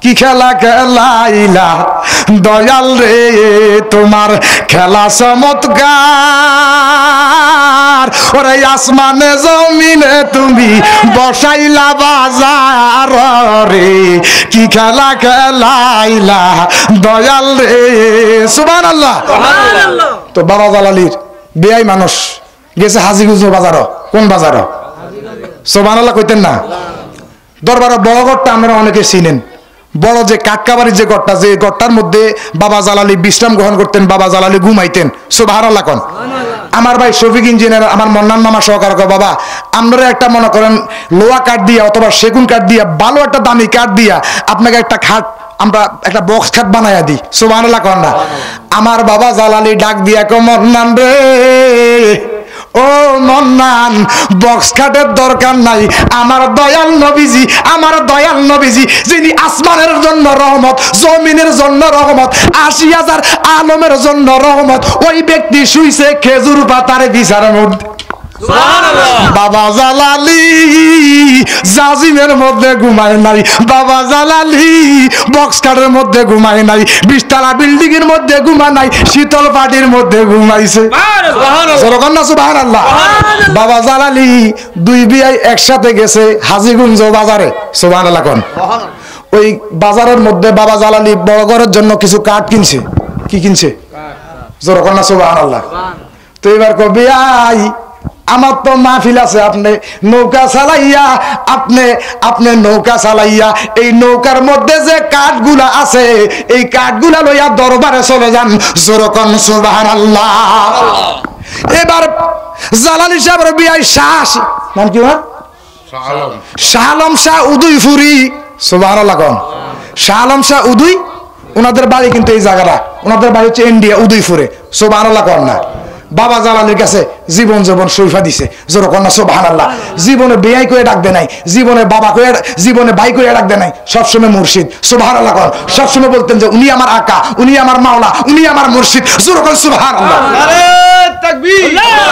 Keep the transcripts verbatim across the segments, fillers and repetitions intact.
কি খেলা খেলাইলা দয়াল রে তোমার খেলা চমৎকার ওরে আসমানে জমিনে তুমি বসাইলা বাজার রে কি খেলা খেলাইলা দয়াল রে সুবহানাল্লাহ সুবহানাল্লাহ। তো বাবা জালালির বেয়াই মানুষ গেছে হাজিগঞ্জ বাজারও কোন বাজারও সুবহানাল্লাহ কইতেন না দরবারে বড় গড়টা আমরা অনেকে চিনেন বড় যে কাক্কাবাড়ির যে গড়টা যে গড়টার মধ্যে বাবা জালালি বিশ্রাম গ্রহণ করতেন বাবা জালালি ঘুমাইতেন সুবহানাল্লাহ কোন আমার ভাই শফিক ইঞ্জিনিয়ার আমার মন্নান মামা সহকার বাবা আপনারা একটা মনে করেন লোহা কাঠ দিয়া অথবা সেগুন কাঠ দিয়া ভালো একটা দামি কাঠ দিয়া আপনাকে একটা খাট আমরা একটা বক্স খাট বানাইয়া দিই সুবহানাল্লাহ কোন না আমার বাবা জালালি ডাক দিয়া কো মন্নান রে ও মন্নান বক্স খাটের দরকার নাই আমার দয়াল নবীজি আমার দয়াল নবীজি যিনি আসমানের জন্য রহমত জমিনের জন্য রহমত আশি হাজার আলমের জন্য রহমত ওই ব্যক্তি শুইছে খেজুর পাতার বিছার মধ্যে বাবা জালালি জাজিমের মধ্যে ঘুমায় নাই বাবা জালালি বক্স কাঠের মধ্যে ঘুমায় নাই বিশতলা বিল্ডিং এর মধ্যে ঘুমায় নাই শীতল পাটির মধ্যে ঘুমাইছে সুবহানাল্লাহ। বাবা জালালি দুই বিয়াই একসাথে গেছে হাজীগঞ্জ বাজারে সুবহানাল্লাহ কোন ওই বাজারের মধ্যে বাবা জালালি বড় ঘরের জন্য কিছু কাঠ কিনছে কি কিনছে জোর কর না সুবহানাল্লাহ। তো এবার কো বিয়াই আমার তো মাহফিল আছে আপনি নৌকা চালাইয়া আপনি আপনি নৌকা চালাইয়া এই নৌকার মধ্যে যে কাঠগুলা আছে এই কাঠগুলা লইয়া দরবারে চলে যান জোরকন সুবহানাল্লাহ। এবার জালালি সাহেবের বিয়াই শাহ নাম কি শাহ আলম শাহ উদয়পুরি সুবহানাল্লাহ কোন শাহ আলম শাহ উদয় ওনাদের বাড়ি কিন্তু এই জায়গাটা ওনাদের বাড়ি হচ্ছে ইন্ডিয়া উদয়পুরে সুবহানাল্লাহ কোন না বাবা জালালির কাছে জীবন জীবন শৈফা দিছে যেরকম না সুবহানাল্লাহ জীবনে বেয়াই করে ডাকবে নাই জীবনে বাবা করে জীবনে ভাই করে ডাকবে নাই সবসময় মুর্শিদ সুবহানাল্লাহ কোন সবসময় বলতেন যে উনি আমার আকা উনি আমার মাওলা উনি আমার মুর্শিদ যেরকম সুবহানাল্লাহ নারে তাকবীর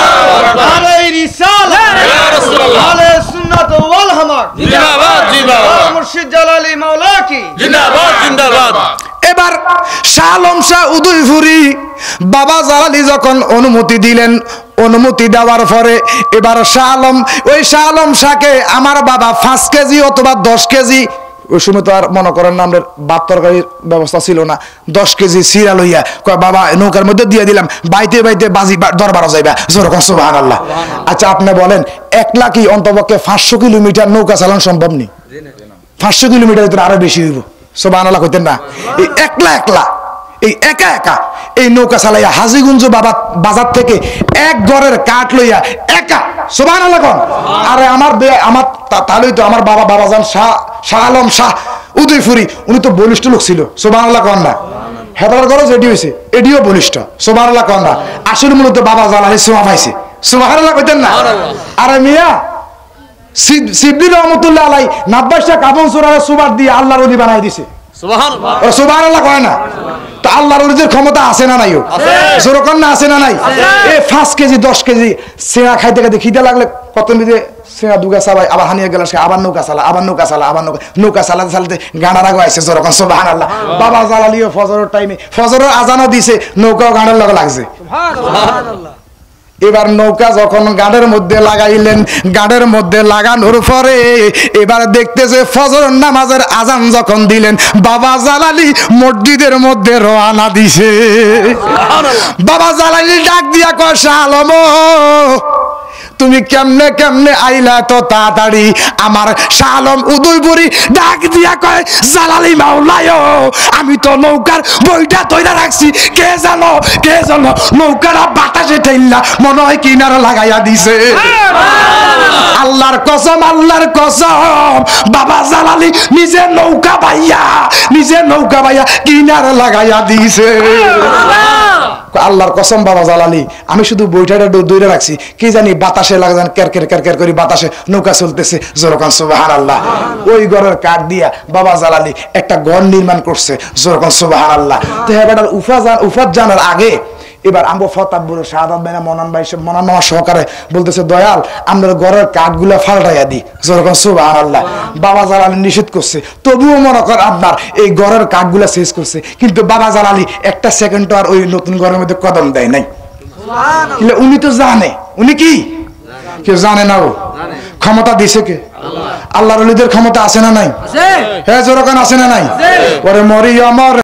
নারে রিসালাত ইয়া রাসূলুল্লাহ নারে সুন্নাত ওয়াল হামাক জিন্দাবাদ জিন্দাবাদ মুর্শিদ জালালি মাওলা কি জিন্দাবাদ জিন্দাবাদ। এবার শাহ আলম শাহ উদয়পুরি বাবা জালালি যখন অনুমতি দিলেন অনুমতি দেওয়ার পরে এবার শাহ আলম ওই শাহ আলম শাহকে আমার বাবা পাঁচ কেজি অথবা দশ কেজি ওই সময় তো আর মনে করেন না আমাদের ভাত তরকারির ব্যবস্থা ছিল না দশ কেজি সিরা লইয়া কয় বাবা নৌকার মধ্যে দিয়ে দিলাম বাইতে বাইতে বাজি দরবারও যাইবা যেরকম সুবহানাল্লাহ। আচ্ছা আপনি বলেন একলা কি অন্তপক্ষে পাঁচশো কিলোমিটার নৌকা চালানো সম্ভব নেই পাঁচশো কিলোমিটার ভিতরে আরো বেশি হইব সুবহানাল্লাহ কইতেন না এই একলা একলা এই একা একা এই নৌকা চালাইয়া হাজীগঞ্জ বাবা বাজার থেকে এক ঘরের কাঠ লইয়া একা সুবহানাল্লাহ কোন আরে আমার আমার তাহলেই তো আমার বাবা বাবাজান শাহ শাহ আলম শাহ উদয়পুরি উনি তো বলিষ্ঠ লোক ছিল সুবহানাল্লাহ কোন না হেদার গরজ এডি হইছে এডিও বলিষ্ঠ সুবহানাল্লাহ কোন না আসলে মূলত বাবা জালালি সোয়া পাইছে সুবহানাল্লাহ কইতেন না আরে মিয়া সিদ্দিক রহমাতুল্লাহ আলাইহি নাব্বাশা কাবন সূরার সুবার দিয়ে আল্লাহর ওলি বানাই দিয়েছে সুবহানাল্লাহ সুবহানাল্লাহ কয় না তো আল্লাহর ওলিদের ক্ষমতা আছে না নাই আছে যেরকম না আছে না নাই এই পাঁচ কেজি দশ কেজি সেরা খাইতে খাইতে খিদে লাগলে কত মিনিটে সেরা দুগা চালাই আবার হানিয়ে গেল সে আবার নৌকা চালা আবার নৌকা চালা আবার নৌকা নৌকা চালাতে চালাতে গানার আগে আইছে যেরকম সুবহানাল্লাহ। বাবা জালালিও ফজরের টাইমে ফজরের আজানও দিছে নৌকাও গানের লগে লাগছে সুবহানাল্লাহ। এবার নৌকা যখন গাড়ের মধ্যে লাগাইলেন গাড়ের মধ্যে লাগানোর পরে এবার দেখতেছে ফজর নামাজের আজান যখন দিলেন বাবা জালালি মসজিদের মধ্যে রওনা দিছে বাবা জালালি ডাক দিয়া কয় শাহ আলম তুমি কেমনে কেমনে আইলা তো তাড়াতাড়ি আমার শাহ আলম উদয়পুরি ডাক দিয়া কয় জালালি মাওলায় আমি তো নৌকার বইটা তৈরা রাখছি কে জানো কে জানো নৌকার বাতাসে ঠেললা মনে হয় কিনারা লাগাইয়া দিছে আল্লাহর কসম আল্লাহর কসম বাবা জালালি নিজে নৌকা বাইয়া নিজে নৌকা বাইয়া কিনারা লাগাইয়া দিছে আল্লাহর কসম বাবা জালালি আমি শুধু বইটাটা দৌড়ে রাখছি কি জানি বাতাসে লাগান কের কের কের কের করে বাতাসে নৌকা চলতেছে যেরকম সুবহানাল্লাহ। ওই ঘরের কাঠ দিয়া বাবা জালালি একটা ঘর নির্মাণ করছে যেরকম সুবহানাল্লাহ। তো এবার উফা উফাত জানার আগে এবার আমগো ফতাবুর শাহাদাত ভাই না মনান ভাই মনান মামা সহকারে বলতেছে দয়াল আমরা ঘরের কাঠগুলা ফাল্টাইয়া দিই যেরকম সুবহানাল্লাহ। বাবা জালালি নিষেধ করছে, তবুও মনে কর আপনার এই ঘরের কাঠগুলা শেষ করছে, কিন্তু বাবা জালালি একটা সেকেন্ড আর ওই নতুন ঘরের মধ্যে কদম দেয় নাই। উনি তো জানে, উনি কি কেউ জানে না, ও ক্ষমতা দিছে কে? আল্লাহর ওলিদের ক্ষমতা আছে না নাই? হ্যাঁ, যেরকম আছে না নাই? ওরে মরিয়ম